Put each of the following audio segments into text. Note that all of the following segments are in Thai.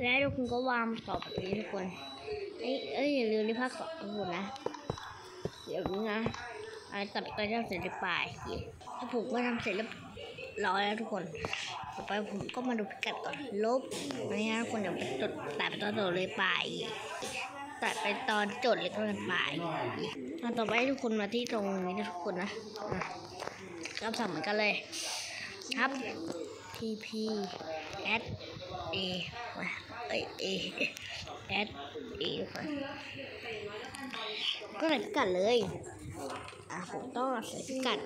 แล้วทุกคนก็วางต่อแบบนี้ทุกคนอย่าลืมในภาค2ทุกคนนะเดี๋ยวนี้นะตัดไปทำเสร็จในป่ายถ้าผมก็ทำเสร็จแล้วร้อยแล้วทุกคนต่อไปผมก็มาดูพิกัดก่อนลบนี่นะทุกคนเดี๋ยวไปจดตัดไปตอนโดดเลยป่ายตัดไปตอนจดเลยก็เป็นป่ายต่อไปทุกคนมาที่ตรงนี้นะทุกคนนะก็ทำเหมือนกันเลยครับ TP add A มาA add A ก็ใส่พิกัดเลยผมต้องใส่พิกัด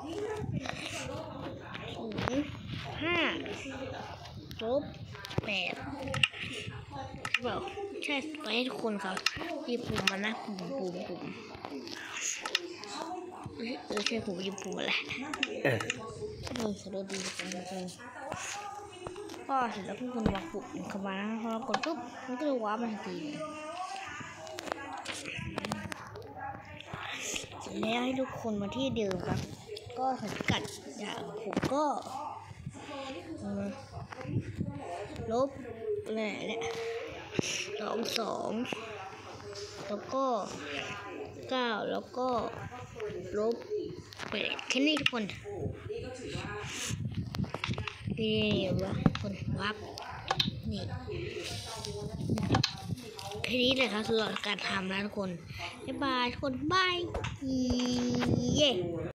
5-8บอกใช่ไปให้ทุกคนครับหยิบปุ่มมานะปุ่มใช่ผมหยิบปุ่มมาแล้วสะดุดดีจังเลยก็เสร็จแล้วทุกคนวางปุ่มเข้ามานะพอเรากดปุ๊บมันก็จะว้ามันทันทีเสร็จแล้วให้ทุกคนมาที่เดิมครับก็สังกัดอย่างผมก็ลบเนี่ย22แล้วก็9แล้วก็ลบ8แค่นี้ทุกคนนี่วะคนวับนี่แค่นี้เลยครับสำหรับการทำนะทุกคนบ๊ายบายทุกคนบายเย้